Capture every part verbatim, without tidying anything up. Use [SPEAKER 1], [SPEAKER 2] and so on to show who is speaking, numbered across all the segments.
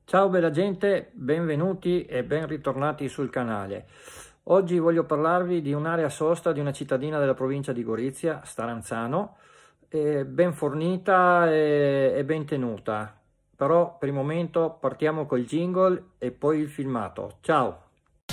[SPEAKER 1] Ciao bella gente, benvenuti e ben ritornati sul canale. Oggi voglio parlarvi di un'area sosta di una cittadina della provincia di Gorizia, Staranzano, eh, ben fornita e, e ben tenuta. Però per il momento partiamo col jingle e poi il filmato. Ciao!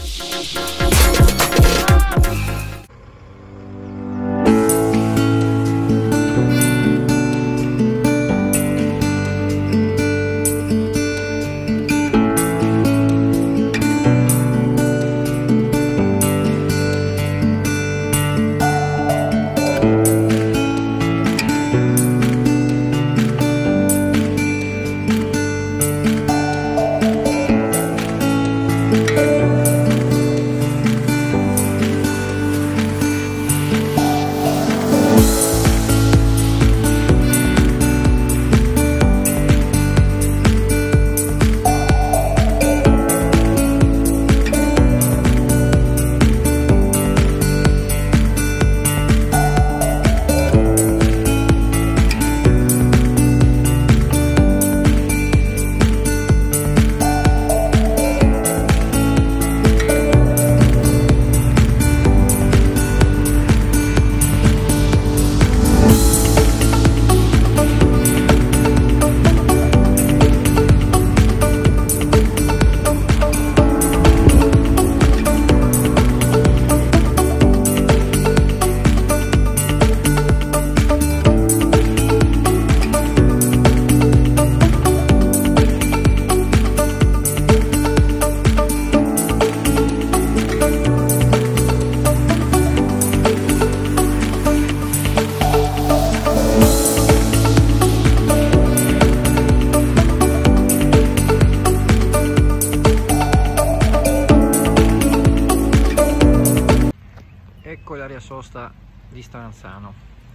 [SPEAKER 1] Ecco l'area sosta di Staranzano,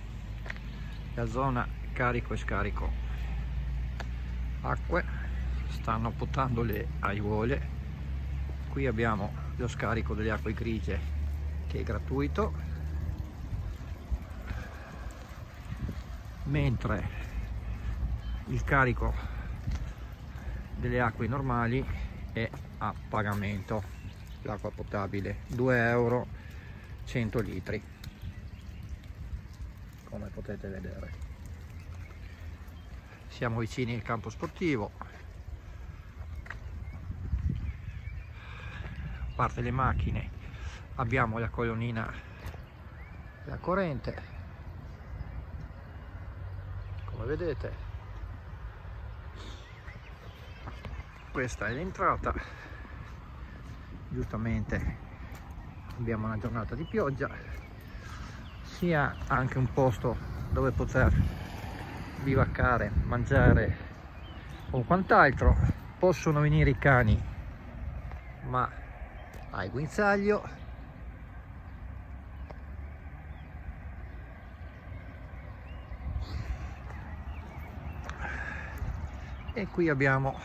[SPEAKER 1] la zona carico e scarico acque, stanno puntando le aiuole. Qui abbiamo lo scarico delle acque grigie che è gratuito, mentre il carico delle acque normali è a pagamento. L'acqua potabile due euro cento litri, come potete vedere. Siamo vicini al campo sportivo, a parte le macchine abbiamo la colonnina della corrente, come vedete. Questa è l'entrata. Giustamente abbiamo una giornata di pioggia, sia anche un posto dove poter bivaccare, mangiare o quant'altro. Possono venire i cani, ma hai guinzaglio. E qui abbiamo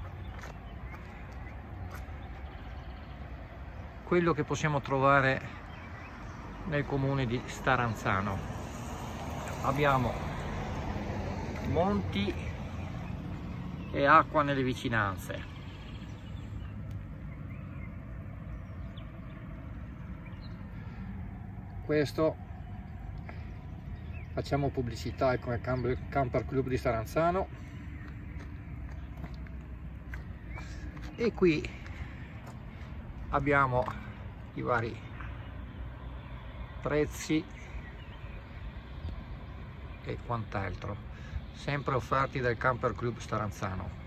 [SPEAKER 1] quello che possiamo trovare nel comune di Staranzano. Abbiamo monti e acqua nelle vicinanze. Questo, facciamo pubblicità con il Camper Club di Staranzano. E qui abbiamo i vari prezzi e quant'altro, sempre offerti dal Camper Club Staranzano.